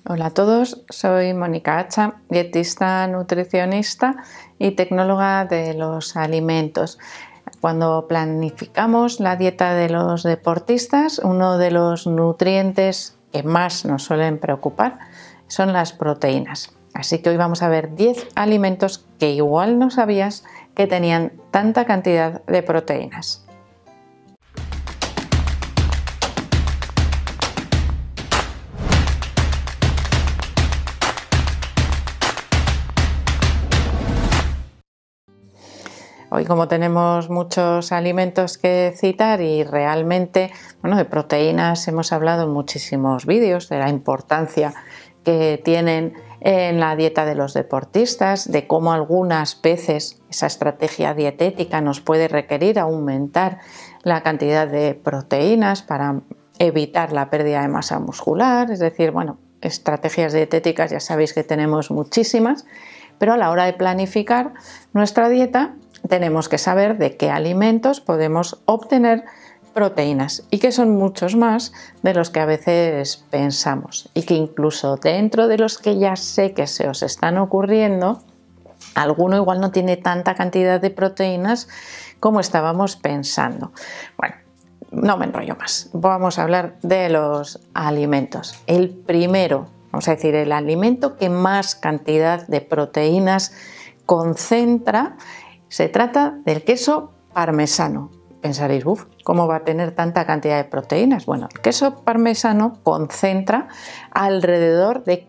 Hola a todos, soy Mónica Hacha, dietista, nutricionista y tecnóloga de los alimentos. Cuando planificamos la dieta de los deportistas, uno de los nutrientes que más nos suelen preocupar son las proteínas. Así que hoy vamos a ver 10 alimentos que igual no sabías que tenían tanta cantidad de proteínas. Hoy, como tenemos muchos alimentos que citar y realmente, de proteínas hemos hablado en muchísimos vídeos, de la importancia que tienen en la dieta de los deportistas, de cómo algunas veces esa estrategia dietética nos puede requerir aumentar la cantidad de proteínas para evitar la pérdida de masa muscular, es decir, estrategias dietéticas ya sabéis que tenemos muchísimas, pero a la hora de planificar nuestra dieta tenemos que saber de qué alimentos podemos obtener proteínas y que son muchos más de los que a veces pensamos y que incluso dentro de los que ya sé que se os están ocurriendo, alguno igual no tiene tanta cantidad de proteínas como estábamos pensando. Bueno, no me enrollo más, vamos a hablar de los alimentos. El primero, vamos a decir, el alimento que más cantidad de proteínas concentra, se trata del queso parmesano. Pensaréis, ¿cómo va a tener tanta cantidad de proteínas? Bueno, el queso parmesano concentra alrededor de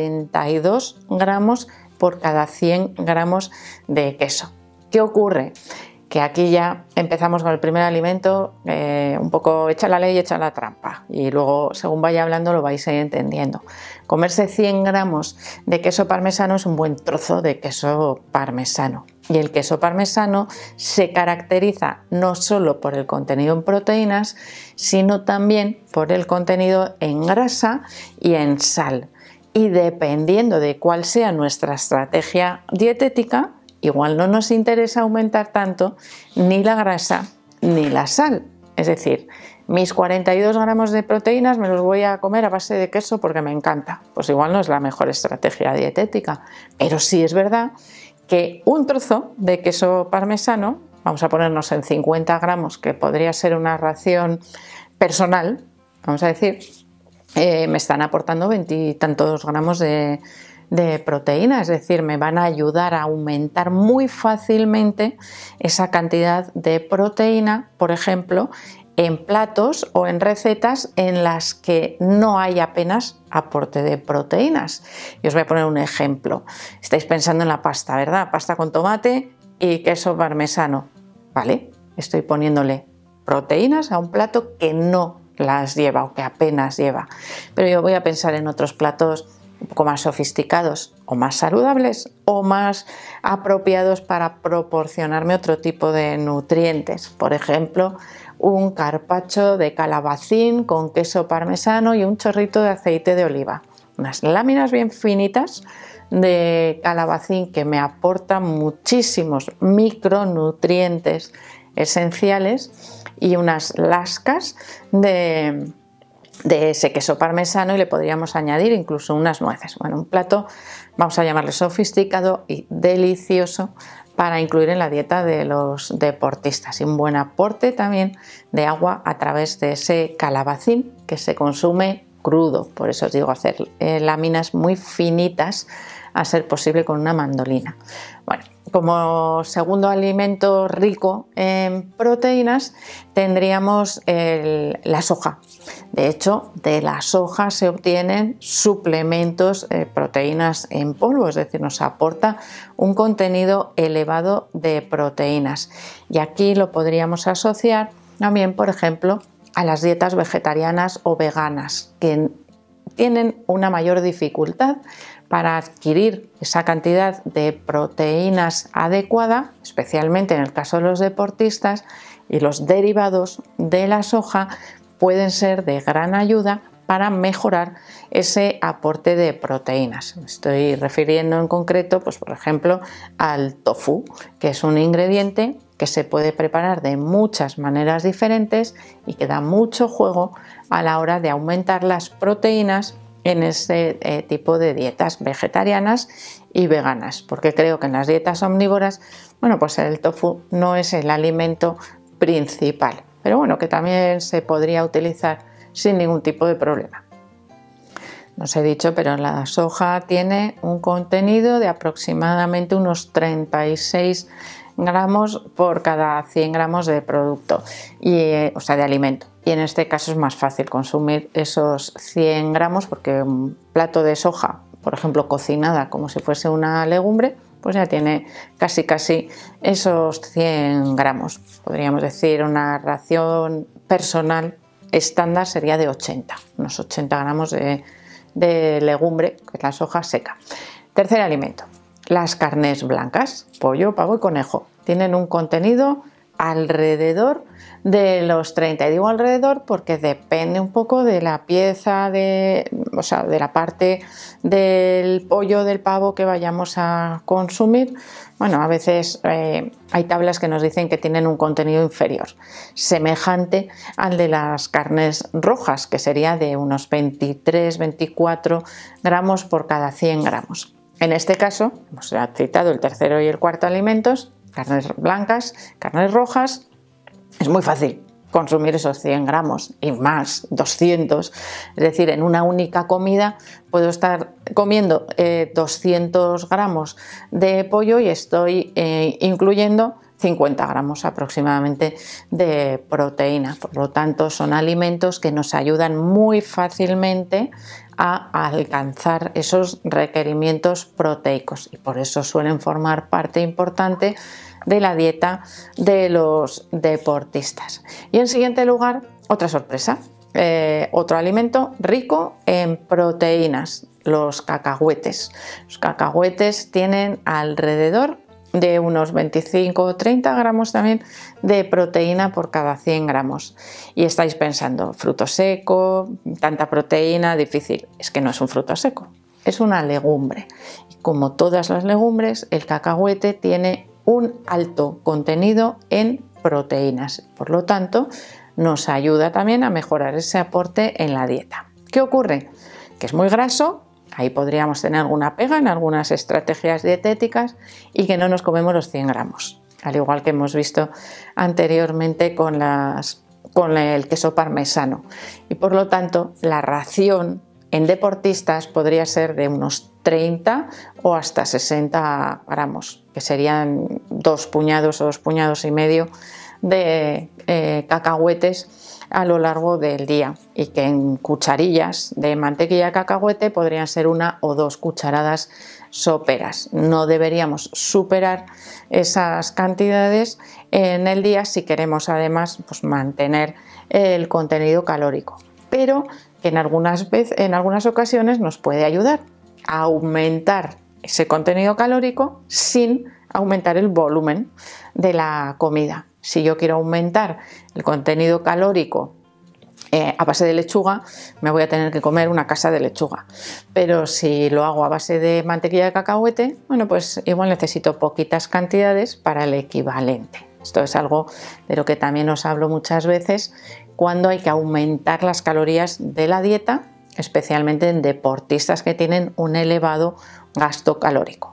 42 gramos por cada 100 gramos de queso. ¿Qué ocurre? Que aquí ya empezamos con el primer alimento, un poco echa la ley y echa la trampa, y luego según vaya hablando lo vais a ir entendiendo. Comerse 100 gramos de queso parmesano es un buen trozo de queso parmesano, y el queso parmesano se caracteriza no solo por el contenido en proteínas, sino también por el contenido en grasa y en sal, y dependiendo de cuál sea nuestra estrategia dietética, igual no nos interesa aumentar tanto ni la grasa ni la sal. Es decir, mis 42 gramos de proteínas me los voy a comer a base de queso porque me encanta. Pues igual no es la mejor estrategia dietética, pero sí es verdad que un trozo de queso parmesano, vamos a ponernos en 50 gramos, que podría ser una ración personal, vamos a decir, me están aportando 20 y tantos gramos de proteína, es decir, me van a ayudar a aumentar muy fácilmente esa cantidad de proteína, por ejemplo, en platos o en recetas en las que no hay apenas aporte de proteínas. Y os voy a poner un ejemplo. Estáis pensando en la pasta, ¿verdad? Pasta con tomate y queso parmesano. ¿Vale? Estoy poniéndole proteínas a un plato que no las lleva o que apenas lleva. Pero yo voy a pensar en otros platos un poco más sofisticados o más saludables o más apropiados para proporcionarme otro tipo de nutrientes. Por ejemplo, un carpaccio de calabacín con queso parmesano y un chorrito de aceite de oliva. Unas láminas bien finitas de calabacín que me aportan muchísimos micronutrientes esenciales y unas lascas de ese queso parmesano, y le podríamos añadir incluso unas nueces. Bueno, un plato, vamos a llamarle sofisticado y delicioso para incluir en la dieta de los deportistas, y un buen aporte también de agua a través de ese calabacín que se consume crudo. Por eso os digo, hacer láminas muy finitas, a ser posible con una mandolina. Bueno, como segundo alimento rico en proteínas tendríamos la soja. De hecho, de la soja se obtienen suplementos, proteínas en polvo, es decir, nos aporta un contenido elevado de proteínas. Y aquí lo podríamos asociar también, por ejemplo, a las dietas vegetarianas o veganas, que tienen una mayor dificultad para adquirir esa cantidad de proteínas adecuada, especialmente en el caso de los deportistas, y los derivados de la soja pueden ser de gran ayuda para mejorar ese aporte de proteínas. Me estoy refiriendo en concreto, pues por ejemplo, al tofu, que es un ingrediente que se puede preparar de muchas maneras diferentes y que da mucho juego a la hora de aumentar las proteínas en ese tipo de dietas vegetarianas y veganas, porque creo que en las dietas omnívoras, bueno, pues el tofu no es el alimento principal, pero bueno, que también se podría utilizar sin ningún tipo de problema. No os he dicho, pero la soja tiene un contenido de aproximadamente unos 36 gramos por cada 100 gramos de producto, o sea, de alimento. Y en este caso es más fácil consumir esos 100 gramos porque un plato de soja, por ejemplo, cocinada como si fuese una legumbre, pues ya tiene casi esos 100 gramos. Podríamos decir una ración personal estándar sería de 80, unos 80 gramos de legumbre, que es la soja seca. Tercer alimento, las carnes blancas, pollo, pavo y conejo. Tienen un contenido alrededor de los 30, y digo alrededor porque depende un poco de la pieza, de la parte del pollo, del pavo que vayamos a consumir. Bueno, a veces hay tablas que nos dicen que tienen un contenido inferior, semejante al de las carnes rojas, que sería de unos 23-24 gramos por cada 100 gramos. En este caso, hemos citado el tercero y el cuarto alimentos, carnes blancas, carnes rojas. Es muy fácil consumir esos 100 gramos y más, 200. Es decir, en una única comida puedo estar comiendo 200 gramos de pollo y estoy incluyendo 50 gramos aproximadamente de proteína. Por lo tanto, son alimentos que nos ayudan muy fácilmente a alcanzar esos requerimientos proteicos y por eso suelen formar parte importante de la dieta de los deportistas. Y en siguiente lugar, otra sorpresa, otro alimento rico en proteínas, los cacahuetes. Los cacahuetes tienen alrededor de unos 25 o 30 gramos también de proteína por cada 100 gramos. Y estáis pensando, fruto seco, tanta proteína, difícil. Es que no es un fruto seco, es una legumbre. Y como todas las legumbres, el cacahuete tiene un alto contenido en proteínas. Por lo tanto, nos ayuda también a mejorar ese aporte en la dieta. ¿Qué ocurre? Que es muy graso. Ahí podríamos tener alguna pega en algunas estrategias dietéticas y que no nos comemos los 100 gramos, al igual que hemos visto anteriormente con el queso parmesano. Y por lo tanto, la ración en deportistas podría ser de unos 30 o hasta 60 gramos, que serían 2 puñados o 2,5 puñados de cacahuetes a lo largo del día, y que en cucharillas de mantequilla de cacahuete podrían ser 1 o 2 cucharadas soperas. No deberíamos superar esas cantidades en el día si queremos además pues, mantener el contenido calórico, pero que en algunas ocasiones nos puede ayudar a aumentar ese contenido calórico sin aumentar el volumen de la comida. Si yo quiero aumentar el contenido calórico a base de lechuga, me voy a tener que comer una casa de lechuga. Pero si lo hago a base de mantequilla de cacahuete, bueno, pues igual necesito poquitas cantidades para el equivalente. Esto es algo de lo que también os hablo muchas veces cuando hay que aumentar las calorías de la dieta, especialmente en deportistas que tienen un elevado gasto calórico.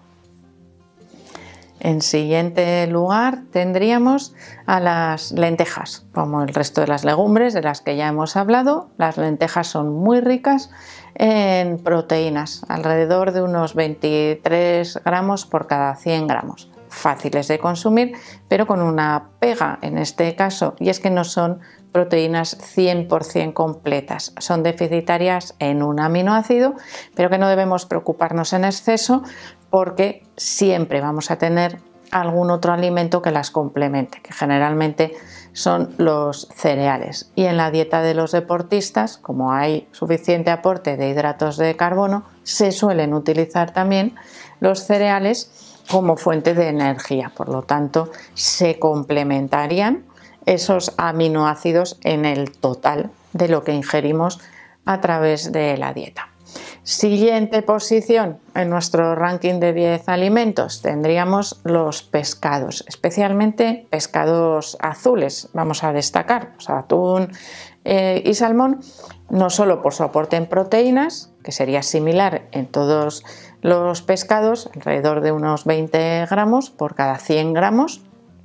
En siguiente lugar tendríamos a las lentejas, como el resto de las legumbres de las que ya hemos hablado. Las lentejas son muy ricas en proteínas, alrededor de unos 23 gramos por cada 100 gramos. Fáciles de consumir, pero con una pega en este caso, y es que no son proteínas 100% completas, son deficitarias en un aminoácido, pero que no debemos preocuparnos en exceso porque siempre vamos a tener algún otro alimento que las complemente, que generalmente son los cereales. Y en la dieta de los deportistas, como hay suficiente aporte de hidratos de carbono, se suelen utilizar también los cereales como fuente de energía. Por lo tanto, se complementarían esos aminoácidos en el total de lo que ingerimos a través de la dieta. Siguiente posición en nuestro ranking de 10 alimentos tendríamos los pescados, especialmente pescados azules. Vamos a destacar atún y salmón, no solo por su aporte en proteínas, que sería similar en todos los pescados, alrededor de unos 20 gramos por cada 100 gramos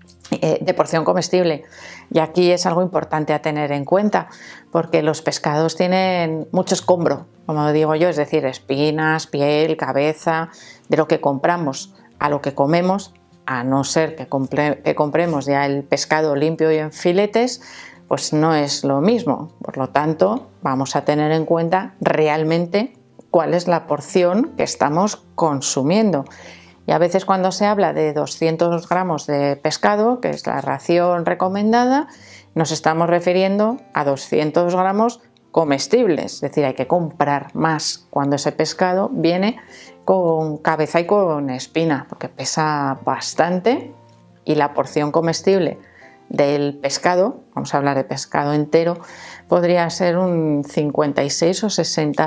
de porción comestible. Y aquí es algo importante a tener en cuenta, porque los pescados tienen mucho escombro, como digo yo, es decir, espinas, piel, cabeza, de lo que compramos a lo que comemos, a no ser que compremos ya el pescado limpio y en filetes, pues no es lo mismo. Por lo tanto, vamos a tener en cuenta realmente cuál es la porción que estamos consumiendo. Y a veces cuando se habla de 200 gramos de pescado, que es la ración recomendada, nos estamos refiriendo a 200 gramos comestibles, es decir, hay que comprar más cuando ese pescado viene con cabeza y con espina, porque pesa bastante y la porción comestible del pescado, vamos a hablar de pescado entero, podría ser un 56 o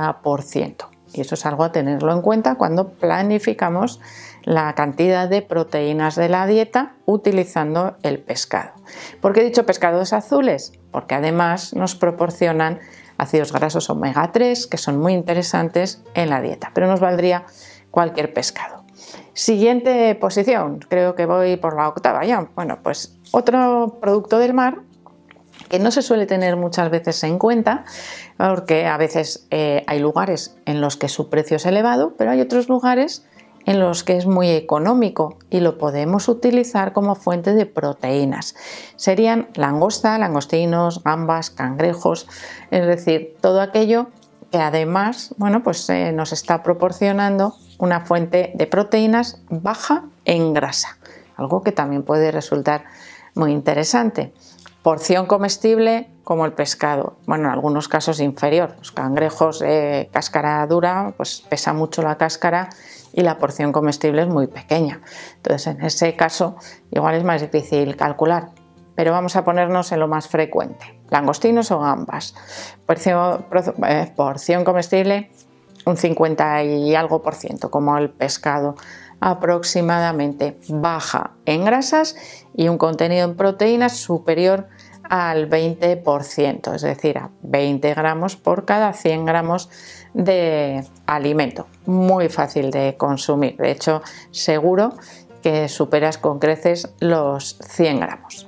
60%. Y eso es algo a tenerlo en cuenta cuando planificamos la cantidad de proteínas de la dieta utilizando el pescado. ¿Por qué he dicho pescados azules? Porque además nos proporcionan ácidos grasos omega 3 que son muy interesantes en la dieta, pero nos valdría cualquier pescado. Siguiente posición, creo que voy por la octava ya. Bueno, pues otro producto del mar que no se suele tener muchas veces en cuenta, porque a veces hay lugares en los que su precio es elevado, pero hay otros lugares en los que es muy económico y lo podemos utilizar como fuente de proteínas. Serían langosta, langostinos, gambas, cangrejos, es decir, todo aquello que además, bueno, pues nos está proporcionando una fuente de proteínas baja en grasa, algo que también puede resultar muy interesante. Porción comestible como el pescado, bueno, en algunos casos inferior. Los cangrejos cáscara dura, pues pesa mucho la cáscara y la porción comestible es muy pequeña. Entonces, en ese caso, igual es más difícil calcular, pero vamos a ponernos en lo más frecuente. Langostinos o gambas. Porción comestible un 50 y algo por ciento, como el pescado, aproximadamente, baja en grasas y un contenido en proteínas superior al 20%, es decir, a 20 gramos por cada 100 gramos de alimento. Muy fácil de consumir, de hecho, seguro que superas con creces los 100 gramos.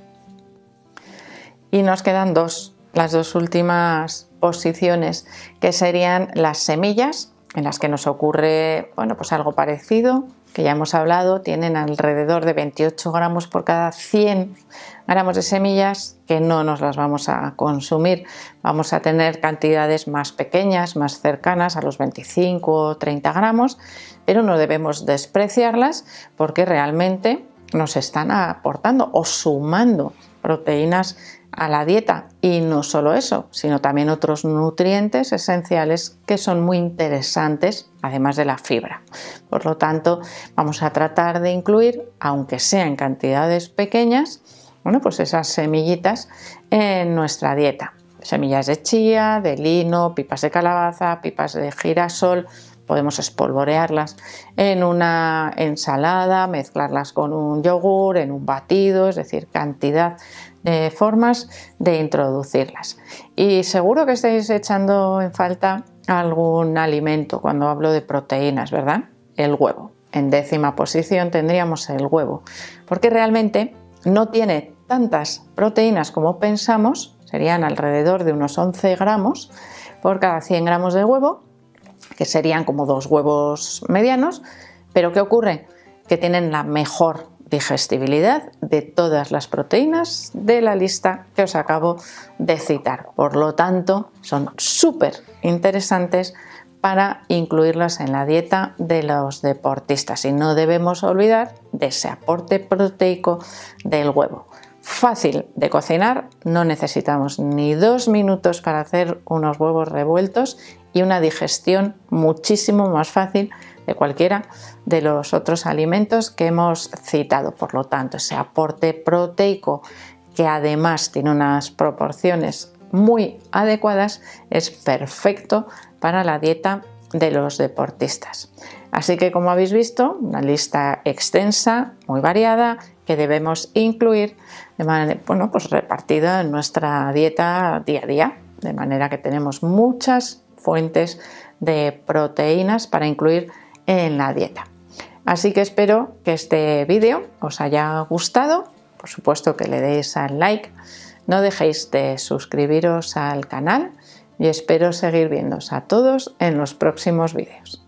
Y nos quedan las dos últimas posiciones, que serían las semillas, en las que nos ocurre, bueno, pues algo parecido, que ya hemos hablado, tienen alrededor de 28 gramos por cada 100 gramos de semillas, que no nos las vamos a consumir. Vamos a tener cantidades más pequeñas, más cercanas a los 25 o 30 gramos, pero no debemos despreciarlas porque realmente nos están aportando o sumando proteínas a la dieta, y no solo eso, sino también otros nutrientes esenciales que son muy interesantes, además de la fibra. Por lo tanto, vamos a tratar de incluir, aunque sea en cantidades pequeñas, bueno, pues esas semillitas en nuestra dieta. Semillas de chía, de lino, pipas de calabaza, pipas de girasol. Podemos espolvorearlas en una ensalada, mezclarlas con un yogur, en un batido, es decir, cantidad de formas de introducirlas. Y seguro que estáis echando en falta algún alimento cuando hablo de proteínas, ¿verdad? El huevo. En 10ª posición tendríamos el huevo, porque realmente no tiene tantas proteínas como pensamos, serían alrededor de unos 11 gramos por cada 100 gramos de huevo, que serían como 2 huevos medianos, pero ¿qué ocurre? Que tienen la mejor digestibilidad de todas las proteínas de la lista que os acabo de citar. Por lo tanto, son súper interesantes para incluirlas en la dieta de los deportistas, y no debemos olvidar de ese aporte proteico del huevo. Fácil de cocinar, no necesitamos ni 2 minutos para hacer unos huevos revueltos, y una digestión muchísimo más fácil de cualquiera de los otros alimentos que hemos citado. Por lo tanto, ese aporte proteico, que además tiene unas proporciones muy adecuadas, es perfecto para la dieta de los deportistas. Así que, como habéis visto, una lista extensa, muy variada, que debemos incluir de manera, bueno, pues repartida en nuestra dieta día a día, de manera que tenemos muchas fuentes de proteínas para incluir en la dieta. Así que espero que este vídeo os haya gustado, por supuesto que le deis al like, no dejéis de suscribiros al canal y espero seguir viéndoos a todos en los próximos vídeos.